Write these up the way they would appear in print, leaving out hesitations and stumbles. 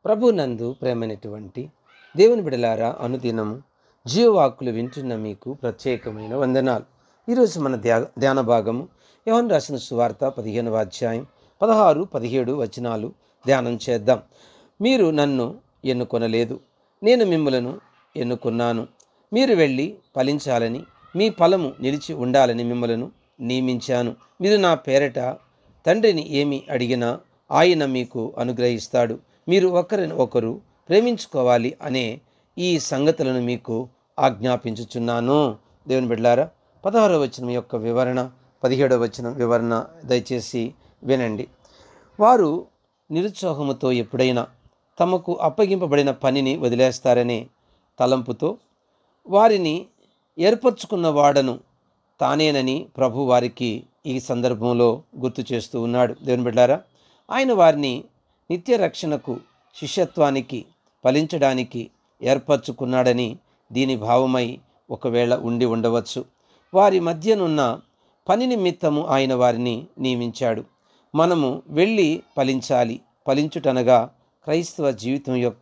ప్రభునందు ప్రేమైనటువంటి దేవుని బిడలారా, అనుదినము జీవవాక్కులు వింటున్న మీకు ప్రత్యేకమైన వందనాలు. ఈరోజు మన ధ్యాన భాగము యోహాను రాసిన సువార్త 15వ అధ్యాయం 16, 17 వచనాలు ధ్యానం చేద్దాం. మీరు నన్ను ఎన్నుకొనలేదు, నేను మిమ్ములను ఎన్నుకున్నాను. మీరు వెళ్ళి ఫలించాలని, మీ ఫలము నిలిచి ఉండాలని మిమ్మలను నియమించాను. మీరు నా పేరట తండ్రిని ఏమి అడిగినా ఆయన మీకు అనుగ్రహిస్తాడు. మీరు ఒకరిని ఒకరు ప్రేమించుకోవాలి అనే ఈ సంగతులను మీకు ఆజ్ఞాపించుచున్నాను. దేవుని బిడ్డలారా, 16వ వచనం యొక్క వివరణ, 17వ వచనం వివరణ దయచేసి వినండి. వారు నిరుత్సాహముతో ఎప్పుడైనా తమకు అప్పగింపబడిన పనిని వదిలేస్తారనే తలంపుతో వారిని ఏర్పరచుకున్న వాడను తానేనని ప్రభు వారికి ఈ సందర్భంలో గుర్తు చేస్తూ ఉన్నాడు. దేవుని బిడ్డలారా, ఆయన వారిని నిత్య రక్షణకు, శిష్యత్వానికి, ఫలించడానికి ఏర్పరచుకున్నాడని దీని భావమై ఒకవేళ ఉండి ఉండవచ్చు. వారి మధ్యనున్న పని నిమిత్తము ఆయన వారిని నియమించాడు. మనము వెళ్ళి ఫలించాలి. ఫలించుటనగా క్రైస్తవ జీవితం యొక్క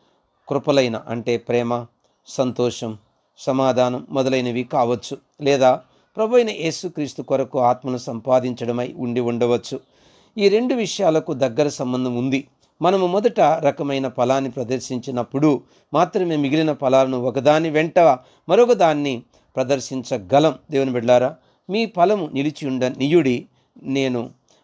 కృపలైన అంటే ప్రేమ, సంతోషం, సమాధానం మొదలైనవి కావచ్చు. లేదా ప్రభు అయిన యేసుక్రీస్తు కొరకు ఆత్మను సంపాదించడమై ఉండి ఉండవచ్చు. ఈ రెండు విషయాలకు దగ్గర సంబంధం ఉంది. మనము మొదట రకమైన ఫలాన్ని ప్రదర్శించినప్పుడు మాత్రమే మిగిలిన ఫలాలను ఒకదాని వెంట మరొక దాన్ని ప్రదర్శించగలం. దేవుని బిడ్డలారా, మీ ఫలము నిలిచి నియుడి నేను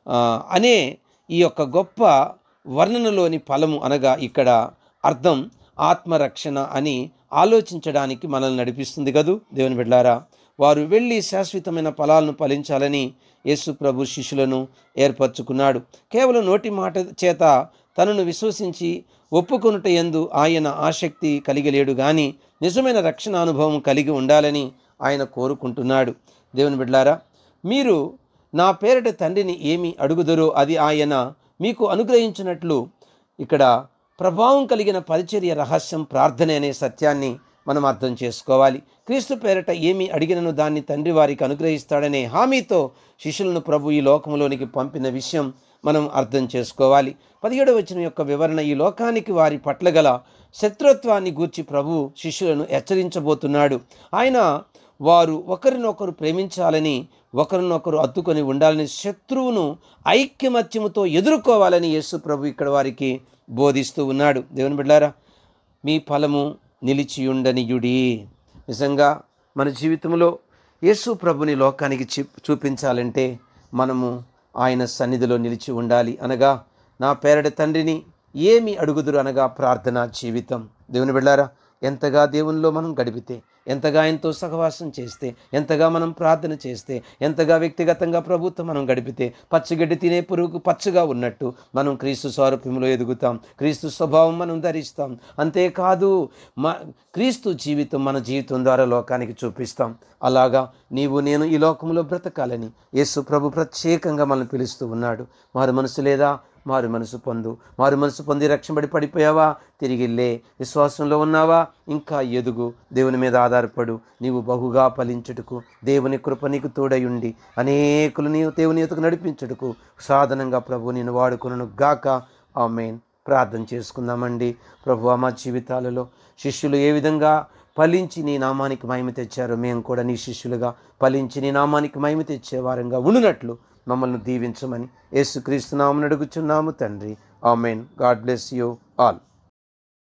అనే ఈ యొక్క గొప్ప వర్ణనలోని ఫలము అనగా ఇక్కడ అర్థం ఆత్మరక్షణ అని ఆలోచించడానికి మనల్ని నడిపిస్తుంది కదూ. దేవుని బిడ్డలారా, వారు వెళ్ళి శాశ్వతమైన ఫలాలను ఫలించాలని యేసు ప్రభు శిష్యులను ఏర్పరచుకున్నాడు. కేవలం నోటి మాట చేత తనను విశ్వసించి ఒప్పుకొనుట యందు ఆయన ఆసక్తి కలిగలేడు గాని నిజమైన రక్షణ అనుభవం కలిగి ఉండాలని ఆయన కోరుకుంటున్నాడు. దేవుని బిడ్డలారా, మీరు నా పేరిట తండ్రిని ఏమి అడుగుదరో అది ఆయన మీకు అనుగ్రహించినట్లు ఇక్కడ ప్రభావం కలిగిన పరిచర్య రహస్యం ప్రార్థన అనే సత్యాన్ని మనం అర్థం చేసుకోవాలి. క్రీస్తు పేరట ఏమి అడిగినను దాన్ని తండ్రి వారికి అనుగ్రహిస్తాడనే హామీతో శిష్యులను ప్రభు ఈ లోకంలోనికి పంపిన విషయం మనం అర్థం చేసుకోవాలి. 17వ వచనం యొక్క వివరణ, ఈ లోకానికి వారి పట్ల గల శత్రుత్వాన్ని గూర్చి ప్రభు శిష్యులను హెచ్చరించబోతున్నాడు. ఆయన వారు ఒకరినొకరు ప్రేమించాలని, ఒకరినొకరు అత్తుకొని ఉండాలని, శత్రువును ఐక్యమత్యముతో ఎదుర్కోవాలని యేసు ప్రభు ఇక్కడ వారికి బోధిస్తూ ఉన్నాడు. దేవుని బిడ్డలారా, మీ ఫలము నిలిచియుండనియుడి. నిజంగా మన జీవితంలో యేసు ప్రభుని లోకానికి చూపించాలంటే మనము ఆయన సన్నిధిలో నిలిచి ఉండాలి. అనగా నా పేరట తండ్రిని ఏమి అడుగుదురు అనగా ప్రార్థనా జీవితం. దేవుని బిడ్డలారా, ఎంతగా దేవునిలో మనం గడిపితే, ఎంతగా ఆయనతో సహవాసం చేస్తే, ఎంతగా మనం ప్రార్థన చేస్తే, ఎంతగా వ్యక్తిగతంగా ప్రభుత్వం మనం గడిపితే పచ్చగడ్డి తినే పురుగుకు పచ్చగా ఉన్నట్టు మనం క్రీస్తు స్వరూపంలో ఎదుగుతాం. క్రీస్తు స్వభావం మనం ధరిస్తాం. అంతేకాదు క్రీస్తు జీవితం మన జీవితం ద్వారా లోకానికి చూపిస్తాం. అలాగా నీవు నేను ఈ లోకంలో బ్రతకాలని యేసు ప్రభు ప్రత్యేకంగా మనల్ని పిలుస్తూ ఉన్నాడు. మారు మనసు లేదా? మారు మనసు పొందు. మారు మనసు పొంది రక్షణబడి పడిపోయావా? తిరిగిల్లే. విశ్వాసంలో ఉన్నావా? ఇంకా ఎదుగు. దేవుని మీద ఆధారపడు. నీవు బహుగా ఫలించుటకు దేవుని కృప నీకు తోడయుండి అనేకులు నీవు దేవుని ఎదుగు నడిపించుటకు సాధనంగా ప్రభు నేను వాడుకొనును గాక. ఆమేన్. ప్రార్థన చేసుకుందామండి. ప్రభువా, మా జీవితాలలో శిష్యులు ఏ విధంగా ఫలించి నీ నామానికి మహిమ తెచ్చారో మేము కూడా నీ శిష్యులుగా ఫలించి నీ నామానికి మహిమ తెచ్చే వారంగా ఉండునట్లు మమ్మల్ని దీవించమని యేసుక్రీస్తు నామమున అడుగుచున్నాము తండ్రి. ఆమేన్. God bless you all.